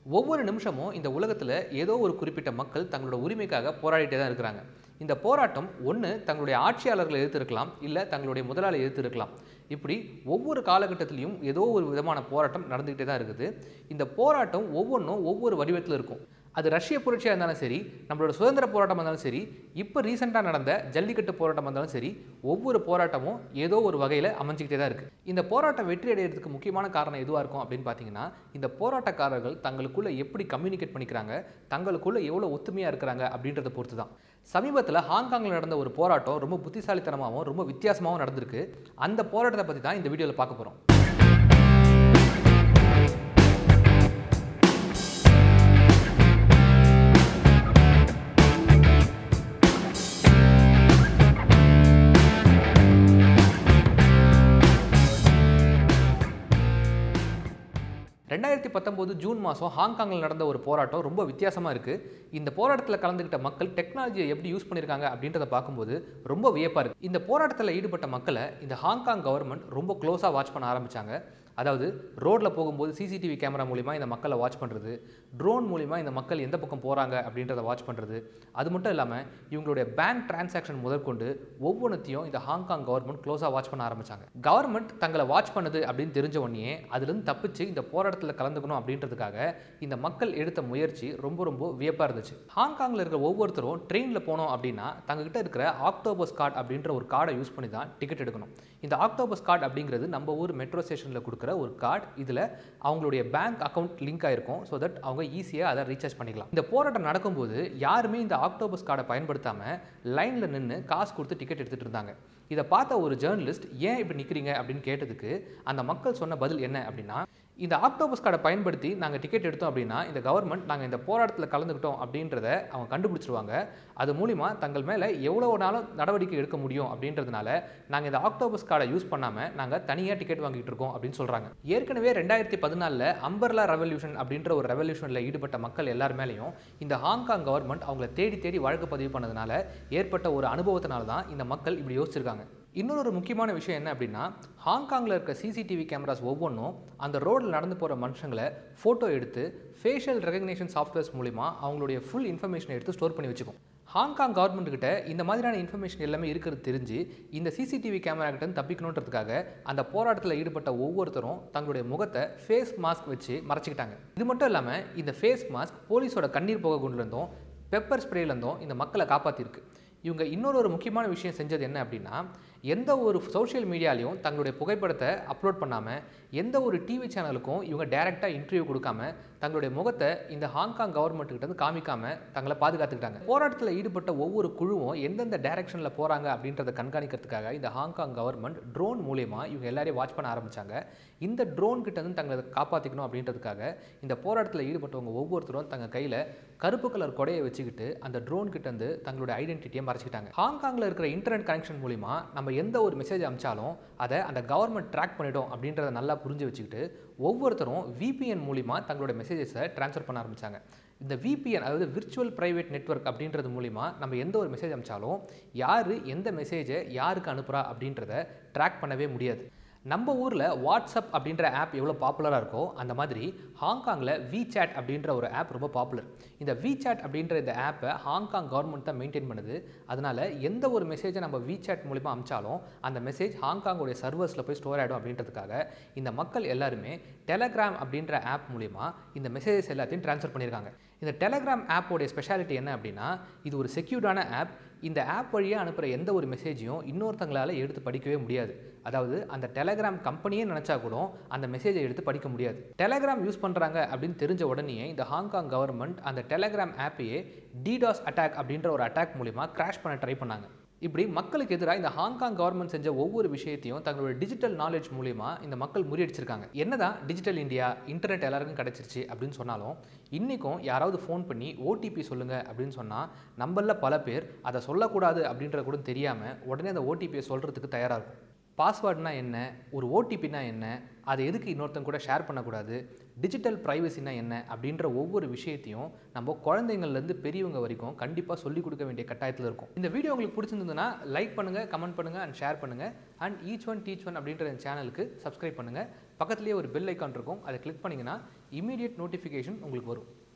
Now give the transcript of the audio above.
ஒவ்வொரு நிமிஷமும் இந்த உலகத்தில் ஏதோ ஒரு குறிப்பிட்ட மக்கள் தங்களோட உரிமைக்காக போராடிட்டே தான் இருக்கிறாங்க. இந்த போராட்டம் ஒன்று தங்களுடைய ஆட்சியாளர்களை எதிர்த்து இருக்கலாம், இல்லை தங்களுடைய முதலாளி எதிர்த்து இருக்கலாம். இப்படி ஒவ்வொரு காலகட்டத்திலையும் ஏதோ ஒரு விதமான போராட்டம் நடந்துக்கிட்டே தான் இருக்குது. இந்த போராட்டம் ஒவ்வொன்றும் ஒவ்வொரு வடிவத்தில் இருக்கும். அது ரஷ்ய புரட்சியாக இருந்தாலும் சரி, நம்மளோட சுதந்திர போராட்டமாக இருந்தாலும் சரி, இப்போ ரீசெண்டாக நடந்த ஜல்லிக்கட்டு போராட்டமாக இருந்தாலும் சரி, ஒவ்வொரு போராட்டமும் ஏதோ ஒரு வகையில் அமைஞ்சிக்கிட்டே தான் இருக்குது. இந்த போராட்டம் வெற்றி அடைகிறதுக்கு முக்கியமான காரணம் எதுவாக இருக்கும் அப்படின்னு பார்த்தீங்கன்னா, இந்த போராட்டக்காரர்கள் தங்களுக்குள்ளே எப்படி கம்யூனிகேட் பண்ணிக்கிறாங்க, தங்களுக்குள்ளே எவ்வளோ ஒத்துமையாக இருக்கிறாங்க அப்படின்றத பொறுத்து தான். சமீபத்தில் ஹாங்காங்கில் நடந்த ஒரு போராட்டம் ரொம்ப புத்திசாலித்தனமாகவும் ரொம்ப வித்தியாசமாகவும் நடந்திருக்கு. அந்த போராட்டத்தை பற்றி தான் இந்த வீடியோவில் பார்க்க போகிறோம். 2019 ஜூன் மாதம் ஹாங்காங்கில் நடந்த ஒரு போராட்டம் ரொம்ப வித்தியாசமாக இருக்குது. இந்த போராட்டத்தில் கலந்துக்கிட்ட மக்கள் டெக்னாலஜியை எப்படி யூஸ் பண்ணியிருக்காங்க அப்படின்றத பார்க்கும்போது ரொம்ப வியப்பாக இருக்குது. இந்த போராட்டத்தில் ஈடுபட்ட மக்களை இந்த ஹாங்காங் கவர்மெண்ட் ரொம்ப க்ளோஸாக வாட்ச் பண்ண ஆரம்பித்தாங்க. அதாவது ரோட்டில் போகும்போது சிசிடிவி கேமரா மூலிமா இந்த மக்களை வாட்ச் பண்ணுறது, ட்ரோன் மூலிமா இந்த மக்கள் எந்த பக்கம் போகிறாங்க அப்படின்றத வாட்ச் பண்ணுறது. அது மட்டும் இல்லாமல் இவங்களுடைய பேங்க் டிரான்சாக்ஷன் முதற்கொண்டு ஒவ்வொன்றத்தையும் இந்த ஹாங்காங் கவர்மெண்ட் க்ளோஸாக வாட்ச் பண்ண ஆரம்பித்தாங்க. கவர்மெண்ட் தங்களை வாட்ச் பண்ணுது அப்படின்னு தெரிஞ்ச உடனே அதுலேருந்து தப்பிச்சு இந்த போராட்டத்தில் கலந்துக்கணும் அப்படின்றதுக்காக இந்த மக்கள் எடுத்த முயற்சி ரொம்ப ரொம்ப வியப்பாக இருந்துச்சு. ஹாங்காங்கில் இருக்கிற ஒவ்வொருத்தரும் ட்ரெயினில் போனோம் அப்படின்னா தங்ககிட்ட இருக்கிற ஆக்டோபஸ் கார்டு அப்படின்ற ஒரு கார்டை யூஸ் பண்ணி தான் டிக்கெட் எடுக்கணும். இந்த ஆக்டோபஸ் கார்டு அப்படிங்கிறது நம்ம ஊர் மெட்ரோ ஸ்டேஷனில் கொடுக்குற ஒரு கார்டு. இதில் அவங்களுடைய பேங்க் அக்கௌண்ட் லிங்க் ஆயிருக்கும். ஸோ தட் அவங்க ஈஸியாக அதை ரீசார்ஜ் பண்ணிக்கலாம். இந்த போராட்டம் நடக்கும்போது யாருமே இந்த ஆக்டோபஸ் கார்டை பயன்படுத்தாமல் லைனில் நின்று காசு கொடுத்து டிக்கெட் எடுத்துகிட்டு இருந்தாங்க. இதை பார்த்த ஒரு ஜேர்னலிஸ்ட் ஏன் இப்படி நிற்கிறீங்க அப்படின்னு கேட்டதுக்கு அந்த மக்கள் சொன்ன பதில் என்ன அப்படின்னா, இந்த ஆக்டோபஸ் கார்டை பயன்படுத்தி நாங்கள் டிக்கெட் எடுத்தோம் அப்படின்னா இந்த கவர்மெண்ட் நாங்கள் இந்த போராட்டத்தில் கலந்துக்கிட்டோம் அப்படின்றத அவங்க கண்டுபிடிச்சிருவாங்க. அது மூலிமா தங்கள் மேலே எவ்வளோ நாளும் நடவடிக்கை எடுக்க முடியும் அப்படின்றதுனால நாங்கள் இந்த ஆக்டோபஸ் கார்டை யூஸ் பண்ணாமல் நாங்கள் தனியாக டிக்கெட் வாங்கிட்டு இருக்கோம் அப்படின்னு சொல்கிறாங்க. ஏற்கனவே 2014 அம்பர்லா ரெவல்யூஷன் அப்படின்ற ஒரு ரெவல்யூஷனில் ஈடுபட்ட மக்கள் எல்லார் மேலேயும் இந்த ஹாங்காங் கவர்மெண்ட் அவங்கள தேடி தேடி வழக்கு பதிவு பண்ணதுனால ஏற்பட்ட ஒரு அனுபவத்தினால தான் இந்த மக்கள் இப்படி யோசிச்சிருக்காங்க. இன்னொரு முக்கியமான விஷயம் என்ன அப்படின்னா, ஹாங்காங்கில் இருக்க சிசிடிவி கேமராஸ் ஒவ்வொன்றும் அந்த ரோடில் நடந்து போகிற மனுஷங்களை ஃபோட்டோ எடுத்து ஃபேஷியல் ரெகக்னேஷன் சாஃப்ட்வேர்ஸ் மூலிமா அவங்களுடைய ஃபுல் இன்ஃபர்மேஷனை எடுத்து ஸ்டோர் பண்ணி வச்சுக்கும். ஹாங்காங் கவர்மெண்ட்டுக்கிட்ட இந்த மாதிரியான இன்ஃபர்மேஷன் எல்லாமே இருக்கிறது தெரிஞ்சு இந்த சிசிடிவி கேமரா கிட்ட தப்பிக்கணுன்றதுக்காக அந்த போராட்டத்தில் ஈடுபட்ட ஒவ்வொருத்தரும் தங்களுடைய முகத்தை ஃபேஸ் மாஸ்க் வச்சு மறைச்சிக்கிட்டாங்க. இது மட்டும் இல்லாமல் இந்த ஃபேஸ் மாஸ்க் போலீஸோட கண்ணீர் புகை குண்டுலேருந்தும் பெப்பர் ஸ்ப்ரேலேருந்தும் இந்த மக்களை காப்பாற்றிருக்கு. இவங்க இன்னொரு முக்கியமான விஷயம் செஞ்சது என்ன அப்படின்னா, எந்த ஒரு சோஷியல் மீடியாலையும் தங்களுடைய புகைப்படத்தை அப்லோட் பண்ணாமல், எந்த ஒரு டிவி சேனலுக்கும் இவங்க டைரெக்டாக இன்டர்வியூ கொடுக்காம, தங்களுடைய முகத்தை இந்த ஹாங்காங் கவர்மெண்ட்டுக்கிட்ட காமிக்காமல் தங்களை பாதுகாத்துக்கிட்டாங்க. போராட்டத்தில் ஈடுபட்ட ஒவ்வொரு குழுவும் எந்தெந்த டைரக்ஷனில் போகிறாங்க அப்படின்றத கண்காணிக்கிறதுக்காக இந்த ஹாங்காங் கவர்மெண்ட் ட்ரோன் மூலமா இவங்க எல்லாரையும் வாட்ச் பண்ண ஆரம்பித்தாங்க. இந்த ட்ரோன் கிட்டேருந்து தங்களை காப்பாற்றிக்கணும் அப்படின்றதுக்காக இந்த போராட்டத்தில் ஈடுபட்டவங்க ஒவ்வொருத்தரும் தங்கள் கையில் கருப்பு கலர் கொடையை வச்சுக்கிட்டு அந்த ட்ரோன் கிட்டேருந்து தங்களுடைய ஐடென்டிட்டியை மறைச்சிக்கிட்டாங்க. ஹாங்காங்கில் இருக்கிற இன்டர்நெட் கனெக்ஷன் மூலிமா நம்ம எந்த ஒரு மெசேஜ் அனுப்பிச்சாலும் அதை அந்த கவர்மெண்ட் ட்ராக் பண்ணிடும் அப்படின்றத நல்லா புரிஞ்சு வச்சுக்கிட்டு ஒவ்வொருத்தரும் VPN மூலிமா தங்களோட மெசேஜஸை ட்ரான்ஸ்ஃபர் பண்ண ஆரம்பித்தாங்க. இந்த VPN அதாவது விர்ச்சுவல் ப்ரைவேட் நெட்வொர்க் அப்படின்றது மூலிமா நம்ம எந்த ஒரு மெசேஜ் அனுப்பிச்சாலும் யார் எந்த மெசேஜை யாருக்கு அனுப்புகிறா அப்படின்றத ட்ராக் பண்ணவே முடியாது. நம்ம ஊரில் வாட்ஸ்அப் அப்படின்ற ஆப் எவ்வளோ பாப்புலராக இருக்கோ அந்த மாதிரி ஹாங்காங்கில் WeChat அப்படின்ற ஒரு ஆப் ரொம்ப பாப்புலர். இந்த WeChat அப்படின்ற இந்த ஆப்பை ஹாங்காங் கவர்மெண்ட் தான் மெயின்டைன் பண்ணுது. அதனால் எந்த ஒரு மெசேஜை நம்ம WeChat மூலிமா அனுப்பிச்சாலும் அந்த மெசேஜ் ஹாங்காங்கோடைய சர்வர்ஸில் போய் ஸ்டோர் ஆகிடும் அப்படின்றதுக்காக இந்த மக்கள் எல்லாருமே டெலகிராம் அப்படின்ற ஆப் மூலிமா இந்த மெசேஜஸ் எல்லாத்தையும் ட்ரான்ஸ்ஃபர் பண்ணியிருக்காங்க. இந்த டெலகிராம் ஆப்போடைய ஸ்பெஷாலிட்டி என்ன அப்படின்னா, இது ஒரு செக்யூர்டான ஆப். இந்த ஆப் வழியாக அனுப்புகிற எந்த ஒரு மெசேஜையும் இன்னொருத்தங்களால் எடுத்து படிக்கவே முடியாது. அதாவது அந்த டெலகிராம் கம்பெனியே நினச்சா கூட அந்த மெசேஜை எடுத்து படிக்க முடியாது. டெலகிராம் யூஸ் பண்ணுறாங்க அப்படின்னு தெரிஞ்ச உடனே இந்த ஹாங்காங் கவர்மெண்ட் அந்த டெலகிராம் ஆப்பையே DDoS அட்டாக் அப்படின்ற ஒரு அட்டாக் மூலிமா கிராஷ் பண்ண ட்ரை பண்ணாங்க. இப்படி மக்களுக்கு எதிராக இந்த ஹாங்காங் கவர்மெண்ட் செஞ்ச ஒவ்வொரு விஷயத்தையும் தங்களோட டிஜிட்டல் நாலேஜ் மூலிமா இந்த மக்கள் முறியடிச்சிருக்காங்க. என்னதான் டிஜிட்டல் இந்தியா, இன்டர்நெட் எல்லாருக்கும் கிடைச்சிருச்சு அப்படின்னு சொன்னாலும் இன்றைக்கும் யாராவது ஃபோன் பண்ணி OTP சொல்லுங்கள் அப்படின்னு சொன்னால் நம்மள பல பேர் அதை சொல்லக்கூடாது அப்படின்ற கூட தெரியாமல் உடனே அந்த OTPயை சொல்கிறதுக்கு தயாராக இருக்கும். பாஸ்வேர்டுனா என்ன, ஒரு OTPனா என்ன, அதை எதுக்கு இன்னொருத்தங்க கூட ஷேர் பண்ணக்கூடாது, டிஜிட்டல் ப்ரைவசினா என்ன அப்படின்ற ஒவ்வொரு விஷயத்தையும் நம்ம குழந்தைங்கள்லேருந்து பெரியவங்க வரைக்கும் கண்டிப்பாக சொல்லிக் கொடுக்க வேண்டிய கட்டாயத்தில் இருக்கும். இந்த வீடியோ உங்களுக்கு பிடிச்சிருந்ததுன்னா லைக் பண்ணுங்கள், கமெண்ட் பண்ணுங்கள் அண்ட் ஷேர் பண்ணுங்கள். And each one teach one அப்படின்ற இந்த சேனலுக்கு சப்ஸ்கிரைப் பண்ணுங்கள். பக்கத்துலேயே ஒரு பெல் ஐக்கான் இருக்கும், அதை கிளிக் பண்ணிங்கன்னா இமீடியட் நோட்டிஃபிகேஷன் உங்களுக்கு வரும்.